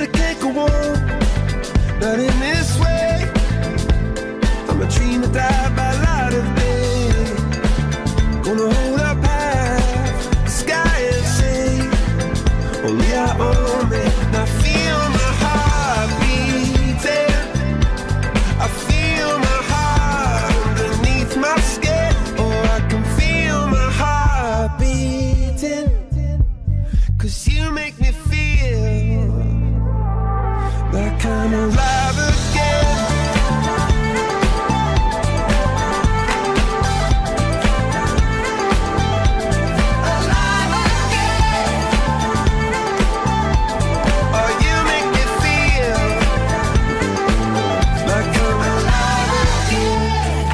but I can't go on, not in this way. I'm a dream that died by light of day. Gonna hold up half the sky and say, only I own me. Now feel my heart beating, I feel my heart underneath my skin. Oh, I can feel my heart beating, 'cause you make me feel like I'm alive again. Alive again. Oh, you make me feel like I'm alive again.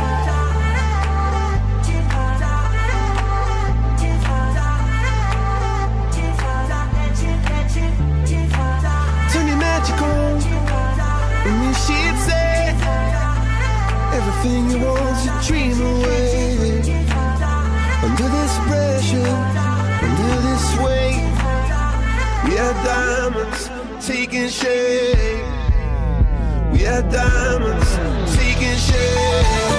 Turn your magic on, and you she'd say everything you want to dream away. Under this pressure, under this weight, we are diamonds taking shape. We are diamonds taking shape.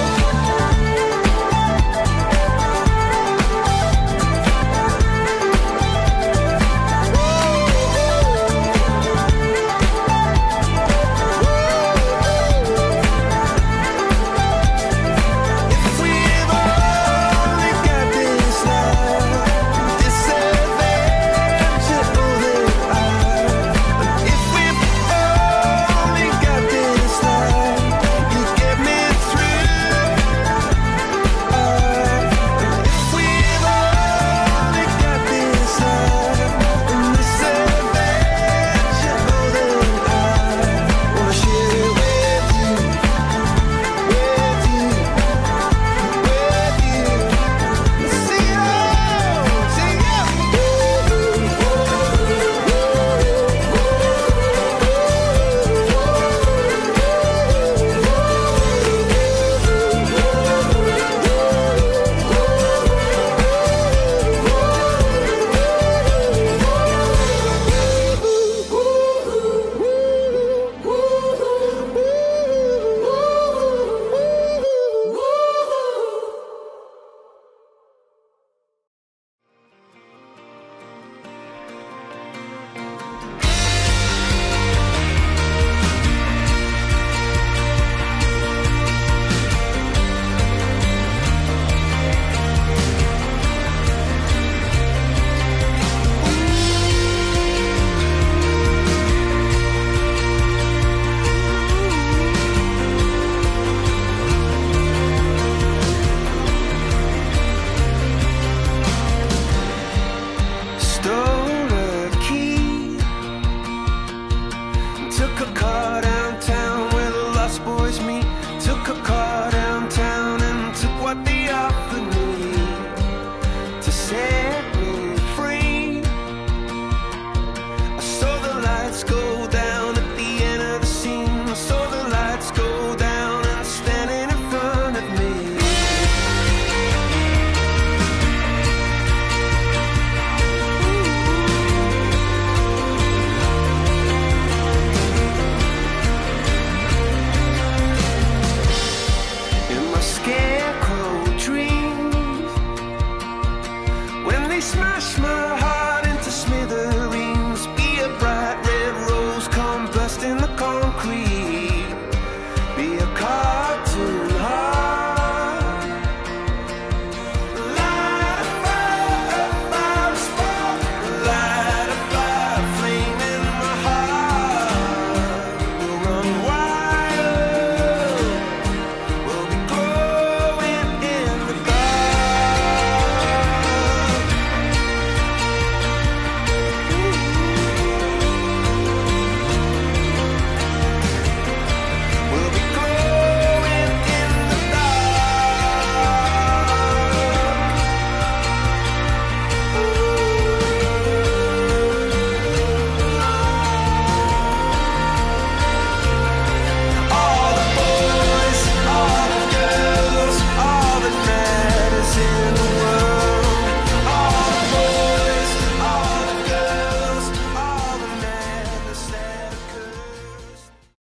Took a car downtown where the lost boys meet. Took a car